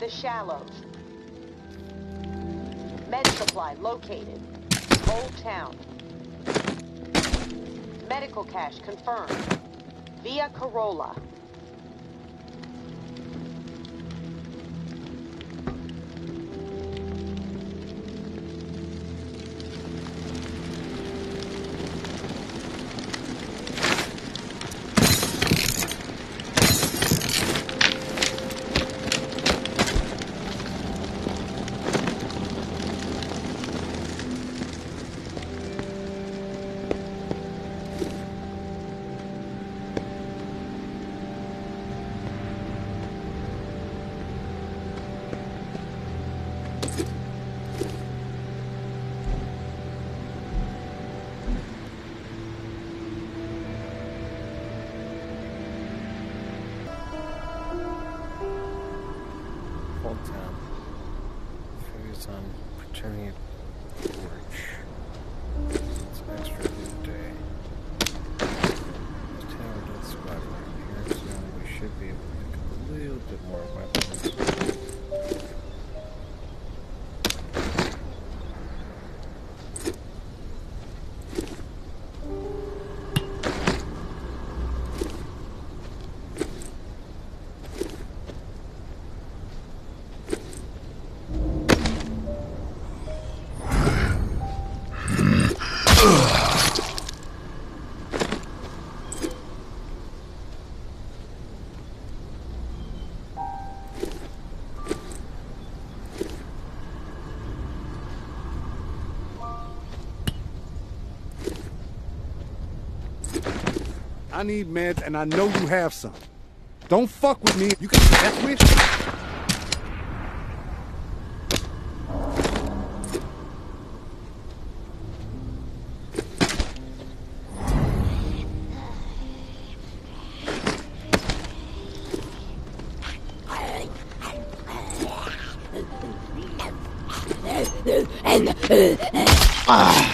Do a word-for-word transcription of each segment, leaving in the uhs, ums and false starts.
The Shallows. Med supply located. Old Town. Medical cache confirmed. Via Corolla. Old Town. Focus on Preternia Gorge. It's an extra good day. This tower does survive around here, so we should be able to pick up a little bit more weapons. I need meds, and I know you have some. Don't fuck with me. You got death wish? Ah!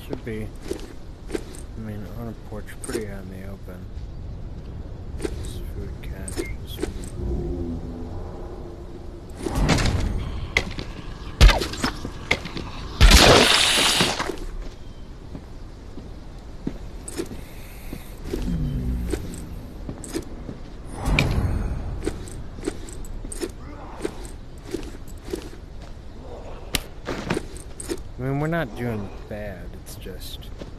Should be. I mean, on a porch, pretty out in the open. This food caches. I mean, we're not doing bad, it's just...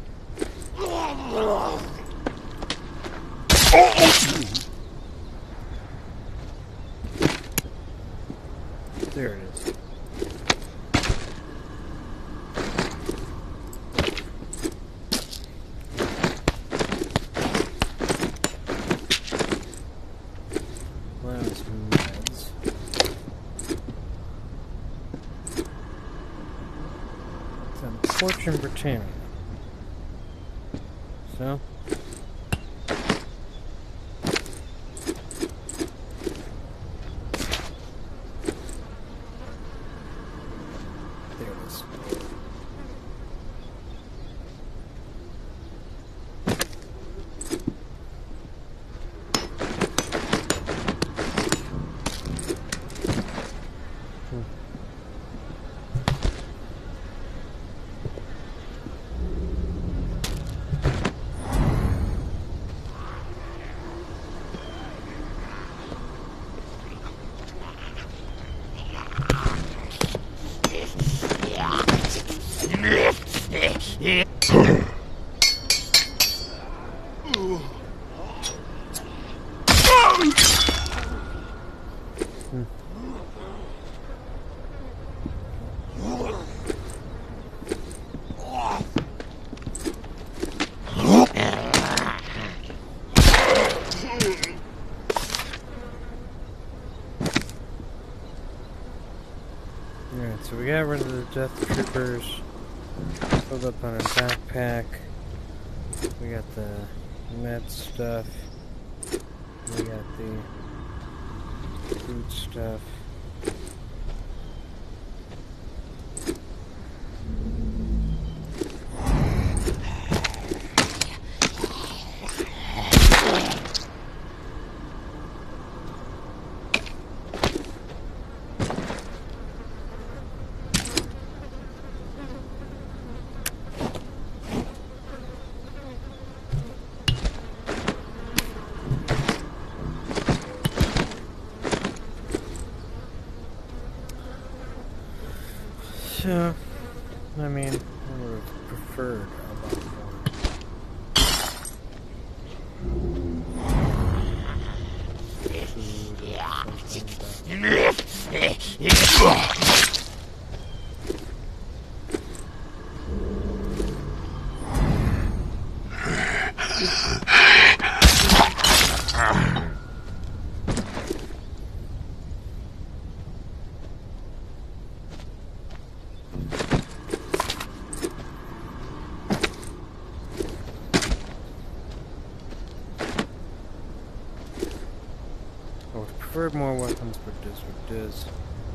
There it is. Those meds. Some Fortune Britannia. So. There it is. Alright, so we got rid of the Death Troopers, filled up on our backpack, we got the med stuff, we got the food stuff. So, I mean, I would have preferred a lot more food or something, but... I would prefer more weapons, but it is what it is.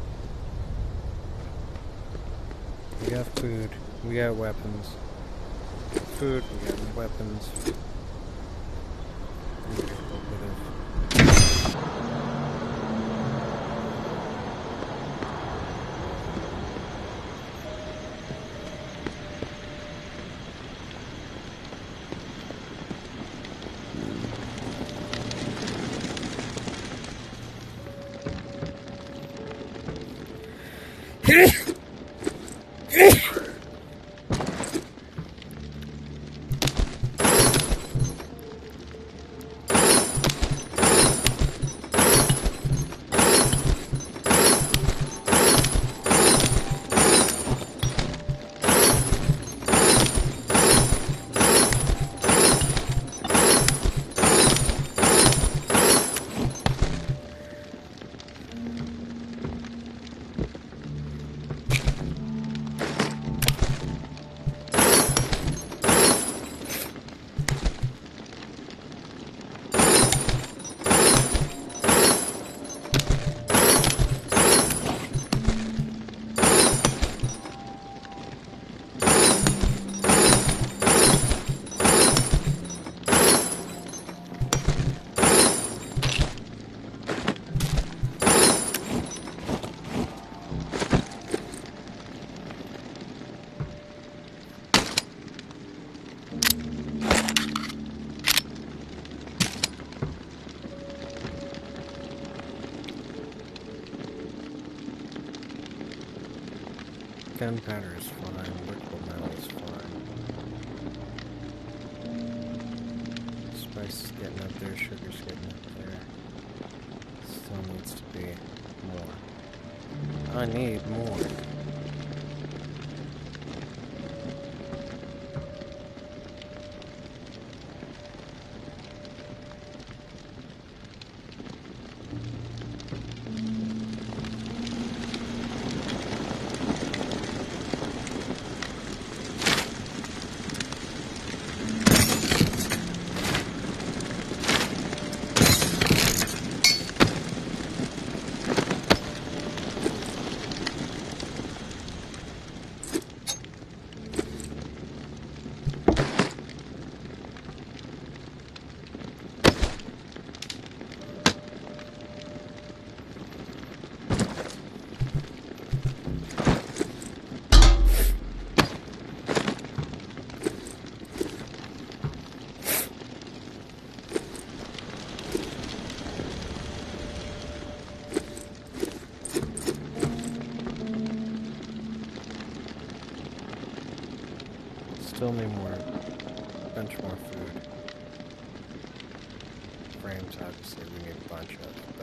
We got food, we got weapons. Food, we got weapons. We got a little bit of... gunpowder is fine. Liquid metal is fine. Spice is getting up there. Sugar's getting up there. Still needs to be more. I need more. Still need more, bunch more food. Frames, obviously, we need a bunch of,